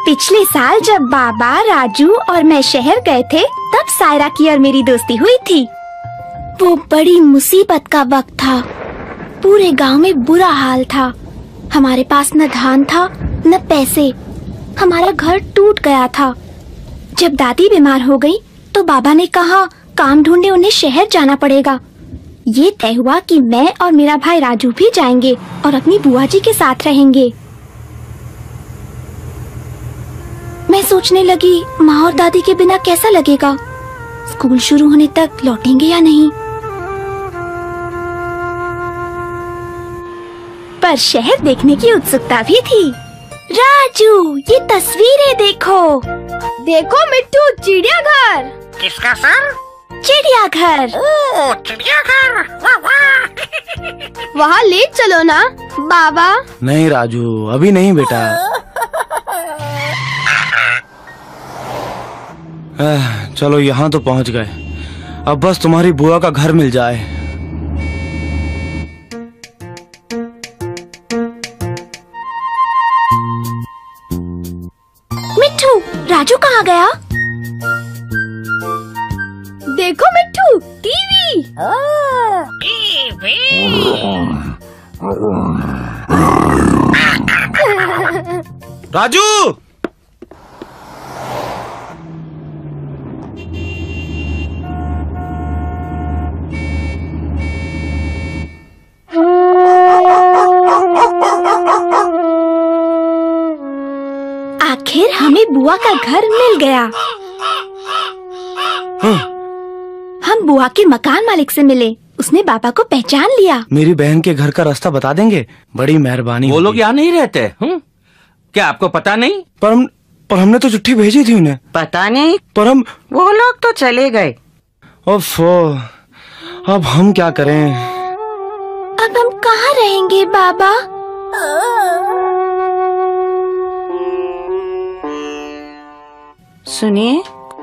पिछले साल जब बाबा, राजू और मैं शहर गए थे तब सायरा की और मेरी दोस्ती हुई थी। वो बड़ी मुसीबत का वक्त था। पूरे गांव में बुरा हाल था। हमारे पास न धान था न पैसे। हमारा घर टूट गया था। जब दादी बीमार हो गई तो बाबा ने कहा काम ढूंढने उन्हें शहर जाना पड़ेगा। ये तय हुआ कि मैं और मेरा भाई राजू भी जाएंगे और अपनी बुआ जी के साथ रहेंगे। मैं सोचने लगी माँ और दादी के बिना कैसा लगेगा। स्कूल शुरू होने तक लौटेंगे या नहीं। पर शहर देखने की उत्सुकता भी थी। राजू, ये तस्वीरें देखो। देखो मिट्टू, चिड़ियाघर। किसका सर? चिड़ियाघर। ओह, चिड़ियाघर। वाह वाह। वहाँ ले चलो ना बाबा। नहीं राजू, अभी नहीं बेटा। चलो यहाँ तो पहुँच गए। अब बस तुम्हारी बुआ का घर मिल जाए। मिट्टू, राजू कहाँ गया? देखो मिट्टू, टीवी। राजू! आखिर हमें बुआ का घर मिल गया। हम बुआ के मकान मालिक से मिले। उसने बाबा को पहचान लिया। मेरी बहन के घर का रास्ता बता देंगे? बड़ी मेहरबानी। वो लोग यहाँ नहीं रहते। क्या आपको पता नहीं? पर हमने तो चिट्ठी भेजी थी उन्हें। पता नहीं, पर वो लोग तो चले गए। ओफो, अब हम क्या करें? अब हम कहाँ रहेंगे बाबा? सुनिए,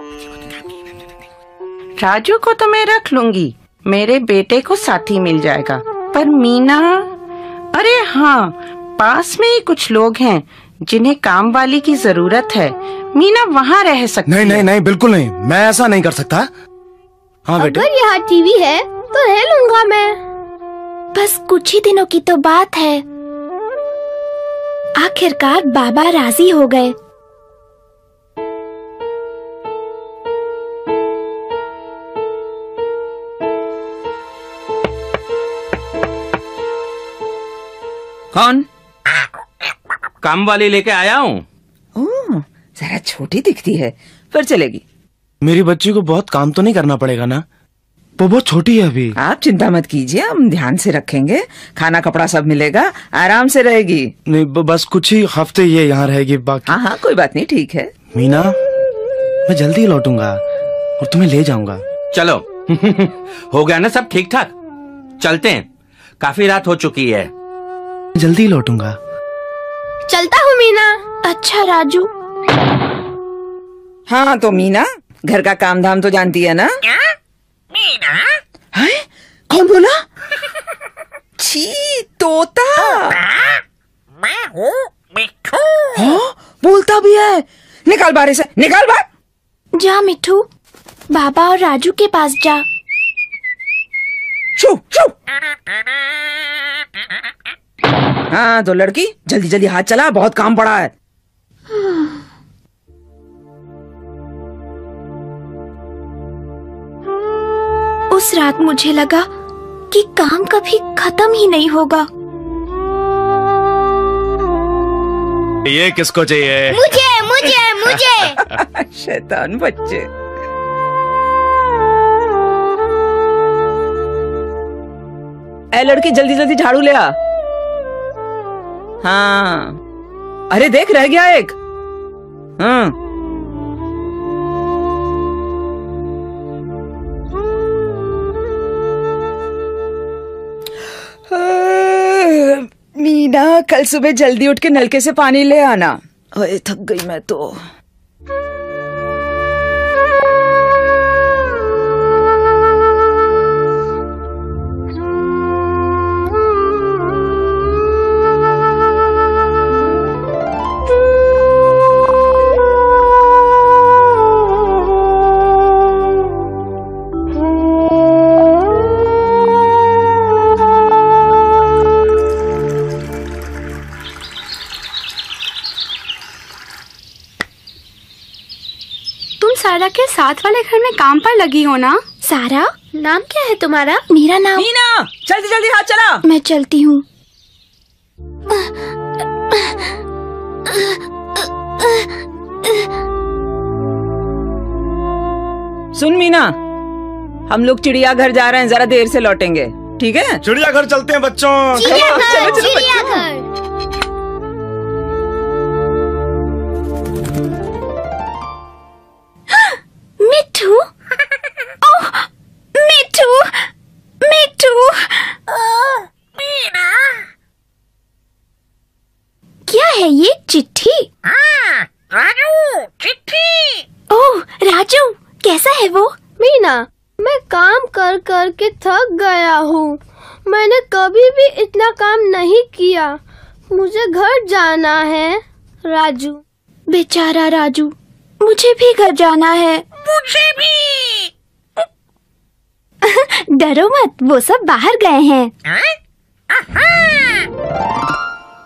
राजू को तो मैं रख लूंगी। मेरे बेटे को साथी मिल जाएगा। पर मीना, अरे हाँ, पास में ही कुछ लोग हैं जिन्हें काम वाली की जरूरत है। मीना वहाँ रह सकती है। नहीं, बिल्कुल नहीं। मैं ऐसा नहीं कर सकता। हाँ बेटे। अगर यहाँ टीवी है तो रह लूंगा मैं। बस कुछ ही दिनों की तो बात है। आखिरकार बाबा राजी हो गए। कौन? काम वाली लेके आया हूँ। ओह, जरा छोटी दिखती है, पर चलेगी। मेरी बच्ची को बहुत काम तो नहीं करना पड़ेगा ना? वो बहुत छोटी है अभी। आप चिंता मत कीजिए, हम ध्यान से रखेंगे। खाना कपड़ा सब मिलेगा, आराम से रहेगी। नहीं, बस कुछ ही हफ्ते ये यहाँ रहेगी। बाकी हाँ हाँ, कोई बात नहीं, ठीक है। मीना, मैं जल्दी लौटूंगा और तुम्हें ले जाऊंगा। चलो हो गया ना सब ठीक ठाक? चलते हैं, काफी रात हो चुकी है। जल्दी लौटूंगा। चलता हूँ मीना। अच्छा राजू। हाँ तो मीना, घर का काम धाम तो जानती है ना? क्या? मीना? है? कौन बोला? छी, तोता। मैं हूँ मिट्टू। हाँ, बोलता भी है। निकाल बाहर से, निकाल बाहर। जा मिट्टू, बाबा और राजू के पास जा। शू शू। हाँ तो लड़की, जल्दी जल्दी हाथ चला, बहुत काम पड़ा है। उस रात मुझे लगा कि काम कभी खत्म ही नहीं होगा। ये किसको चाहिए? मुझे मुझे मुझे। शैतान बच्चे। ए लड़की, जल्दी जल्दी झाड़ू ले आ। हाँ, अरे देख, रह गया एक। हाँ, मीना, कल सुबह जल्दी उठ के नलके से पानी ले आना। ओए, थक गई मैं तो। सारा के साथ वाले घर में काम पर लगी हो ना? सारा? नाम क्या है तुम्हारा? मेरा नाम मीना, जल्दी जल्दी हाथ चला। मैं चलती हूँ। सुन मीना, हम लोग चिड़ियाघर जा रहे हैं, जरा देर से लौटेंगे, ठीक है? चिड़ियाघर चलते हैं बच्चों। चिड़ियाघर, चिड़ियाघर। मिठू, ओह मिठू, मिठू। मीना। क्या है ये? चिट्ठी? हाँ, राजू, चिट्ठी। ओह राजू, कैसा है वो? मीना, मैं काम कर कर के थक गया हूँ। मैंने कभी भी इतना काम नहीं किया। मुझे घर जाना है। राजू। बेचारा राजू, मुझे भी घर जाना है। मुझे भी। डरो मत, वो सब बाहर गए हैं। हाँ? आहा।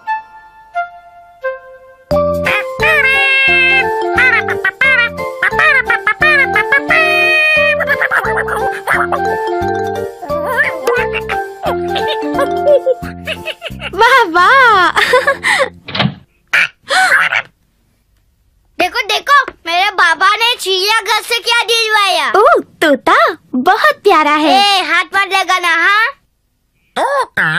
वाह वाह। देखो देखो, मेरे बाबा ने चिड़ियाघर से क्या दिलवाया। ओह तोता, बहुत प्यारा है। ए, हाथ मत लगाना। हाँ, तोता।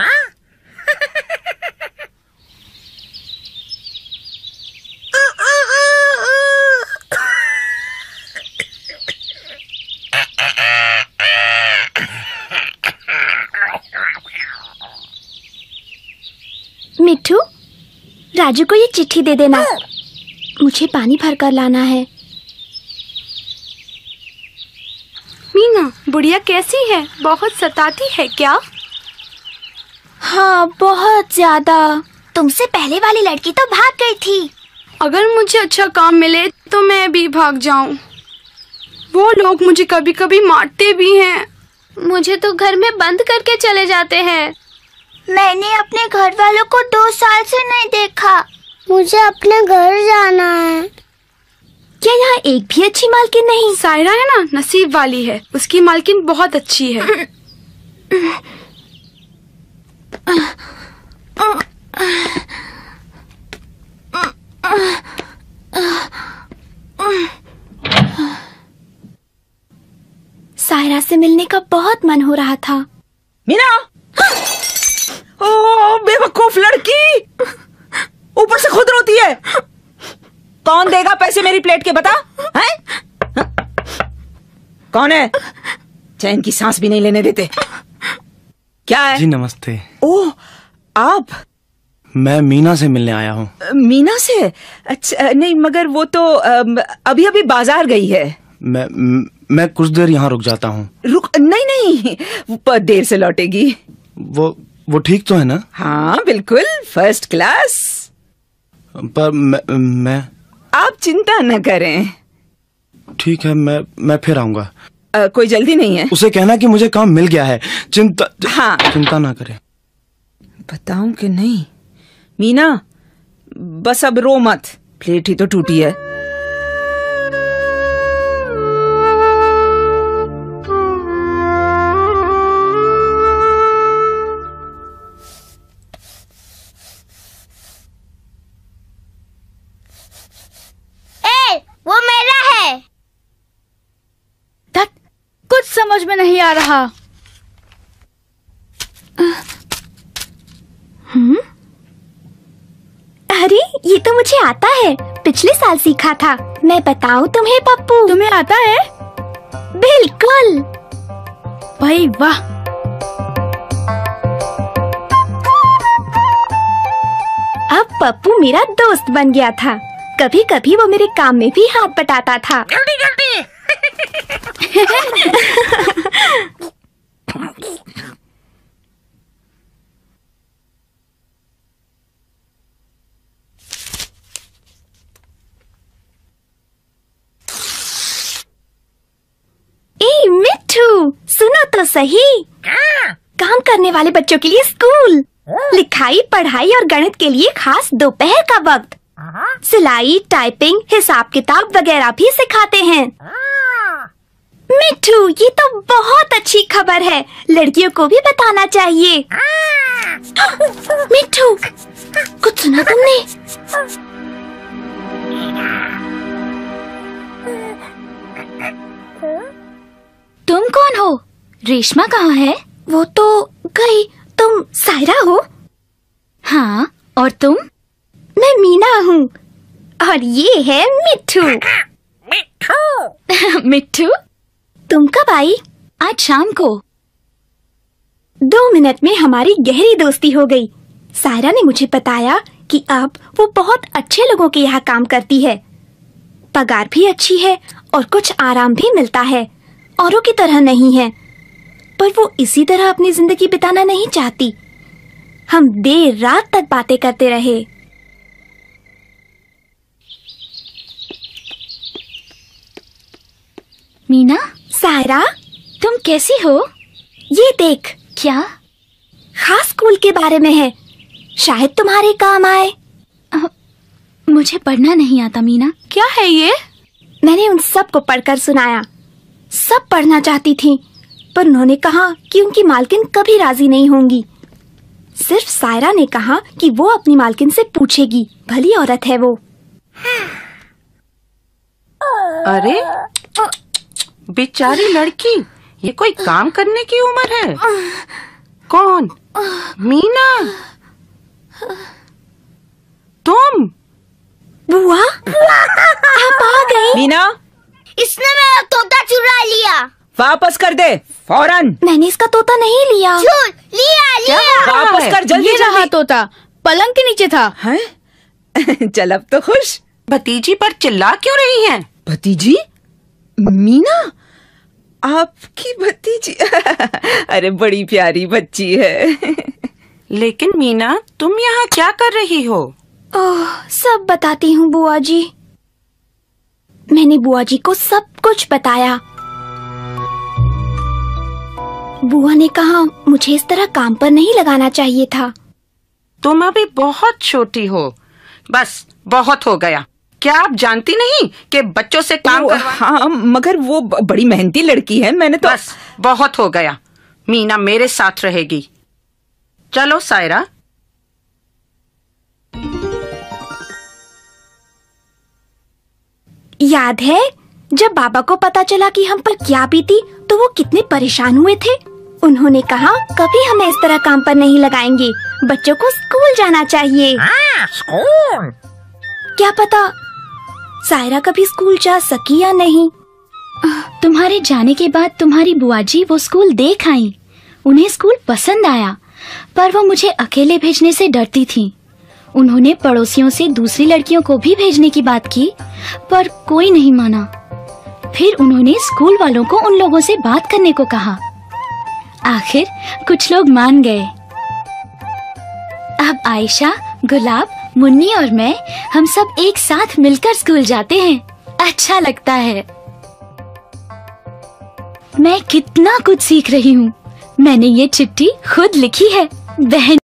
मिठू, राजू को ये चिट्ठी दे देना। मुझे पानी भर कर लाना है। मीना, बुढ़िया कैसी है? बहुत सताती है क्या? हाँ, बहुत ज्यादा। तुमसे पहले वाली लड़की तो भाग गई थी। अगर मुझे अच्छा काम मिले तो मैं भी भाग जाऊं। वो लोग मुझे कभी कभी मारते भी हैं। मुझे तो घर में बंद करके चले जाते हैं। मैंने अपने घर वालों को 2 साल से नहीं देखा। मुझे अपने घर जाना है। क्या यहाँ एक भी अच्छी मालकिन नहीं? सायरा है ना, नसीब वाली है। उसकी मालकिन बहुत अच्छी है। सायरा से मिलने का बहुत मन हो रहा था। मीना! ओ बेवकूफ लड़की, ऊपर से खुद रोती है। कौन देगा पैसे मेरी प्लेट के, बता? हैं? कौन है? चैन की सांस भी नहीं लेने देते। क्या है? जी नमस्ते। ओह, आप? मैं मीना से मिलने आया हूँ। मीना से? अच्छा, नहीं मगर वो तो अभी अभी बाजार गई है। मैं कुछ देर यहाँ रुक जाता हूँ। रुक? नहीं, वो देर से लौटेगी। वो ठीक तो है ना? हाँ बिल्कुल, फर्स्ट क्लास। पर मैं आप चिंता न करें। ठीक है, मैं फिर आऊंगा। कोई जल्दी नहीं है। उसे कहना कि मुझे काम मिल गया है। हाँ। चिंता ना करे। बताऊं कि नहीं? मीना, बस अब रो मत, प्लेट ही तो टूटी है। वो मेरा है। कुछ समझ में नहीं आ रहा। अरे ये तो मुझे आता है, पिछले साल सीखा था। मैं बताऊं तुम्हें पप्पू? तुम्हें आता है? बिल्कुल। भाई वाह। अब पप्पू मेरा दोस्त बन गया था। कभी कभी वो मेरे काम में भी हाथ बटाता था। जल्दी जल्दी। ए मिठू, सुनो तो सही। क्या? काम करने वाले बच्चों के लिए स्कूल, लिखाई पढ़ाई और गणित के लिए खास दोपहर का वक्त, सिलाई, टाइपिंग, हिसाब किताब वगैरह भी सिखाते हैं। मिट्ठू, ये तो बहुत अच्छी खबर है, लड़कियों को भी बताना चाहिए। मिट्ठू, कुछ सुना तुमने? तुम कौन हो? रेशमा कहाँ है? वो तो गई। तुम सायरा हो? हाँ, और तुम? मैं मीना हूँ, और ये है मिट्ठू। मिट्ठू। मिट्ठू, तुम कब आई? आज शाम को। 2 मिनट में हमारी गहरी दोस्ती हो गई। सायरा ने मुझे बताया कि अब वो बहुत अच्छे लोगों के यहाँ काम करती है, पगार भी अच्छी है और कुछ आराम भी मिलता है। औरों की तरह नहीं है, पर वो इसी तरह अपनी जिंदगी बिताना नहीं चाहती। हम देर रात तक बातें करते रहे। मीना, सायरा, तुम कैसी हो? ये देख। क्या? खास स्कूल के बारे में है, शायद तुम्हारे काम आए। मुझे पढ़ना नहीं आता मीना। क्या है ये? मैंने उन सब को पढ़कर सुनाया। सब पढ़ना चाहती थी, पर उन्होंने कहा कि उनकी मालकिन कभी राजी नहीं होंगी। सिर्फ सायरा ने कहा कि वो अपनी मालकिन से पूछेगी, भली औरत है वो। अरे बेचारी लड़की, ये कोई काम करने की उम्र है? कौन? मीना, तुम? बुआ, आप आ गई? मीना, इसने मेरा तोता चुरा लिया। वापस कर दे फौरन। मैंने इसका तोता नहीं लिया। झूठ, लिया। वापस कर जल्दी। ये रहा तोता, पलंग के नीचे था। हैं? चल अब तो खुश। भतीजी पर चिल्ला क्यों रही हैं? भतीजी? मीना, आपकी भतीजी? अरे बड़ी प्यारी बच्ची है। लेकिन मीना, तुम यहाँ क्या कर रही हो? ओह, सब बताती हूँ बुआ जी। मैंने बुआ जी को सब कुछ बताया। बुआ ने कहा मुझे इस तरह काम पर नहीं लगाना चाहिए था। तुम अभी बहुत छोटी हो, बस बहुत हो गया। क्या आप जानती नहीं कि बच्चों से काम करवा? हाँ, मगर वो बड़ी मेहनती लड़की है। मैंने तो बस बहुत हो गया। मीना मेरे साथ रहेगी। चलो सायरा। याद है जब बाबा को पता चला कि हम पर क्या बीती, तो वो कितने परेशान हुए थे। उन्होंने कहा कभी हमें इस तरह काम पर नहीं लगाएंगे, बच्चों को स्कूल जाना चाहिए। स्कूल? क्या पता सायरा कभी स्कूल जा सकी या नहीं। तुम्हारे जाने के बाद तुम्हारी बुआ जी वो स्कूल देख आई। उन्हें स्कूल पसंद आया, पर वो मुझे अकेले भेजने से डरती थी। उन्होंने पड़ोसियों से दूसरी लड़कियों को भी भेजने की बात की, पर कोई नहीं माना। फिर उन्होंने स्कूल वालों को उन लोगों से बात करने को कहा। आखिर कुछ लोग मान गए। अब आयशा, गुलाब, मुन्नी और मैं, हम सब एक साथ मिलकर स्कूल जाते हैं। अच्छा लगता है। मैं कितना कुछ सीख रही हूँ। मैंने ये चिट्ठी खुद लिखी है। बहन